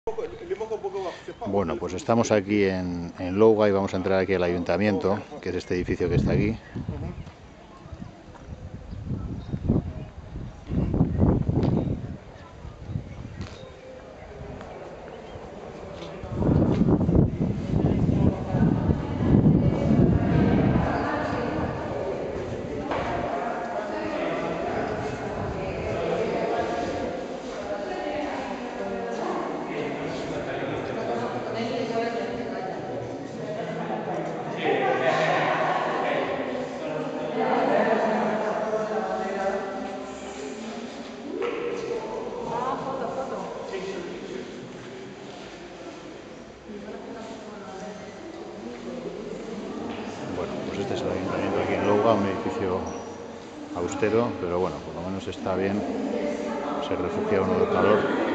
Bueno, pues estamos aquí en Louga y vamos a entrar aquí al ayuntamiento, que es este edificio que está aquí. Bueno, pues este es el ayuntamiento aquí en Louga, un edificio austero, pero bueno, por lo menos está bien, se refugia uno del calor.